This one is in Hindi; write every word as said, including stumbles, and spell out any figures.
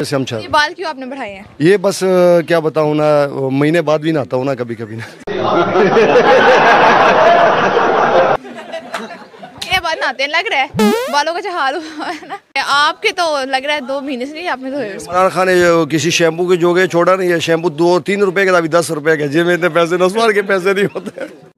शमशाद। ये बाल क्यों आपने बढ़ाए हैं? ये बस क्या बताऊँ ना, महीने बाद भी नहाता हूँ ना कभी कभी ना। ये बात नहाते लग रहा है, बालों का जो हाल हुआ है ना आपके, तो लग रहा है दो महीने से नहीं आपने धोए। इमरान खान ने किसी शैम्पू के जोगे छोड़ा नहीं है, शैम्पू दो तीन रुपए का था, अभी दस रुपए का। जेब में इतने पैसे नस्वार के पैसे नहीं होते।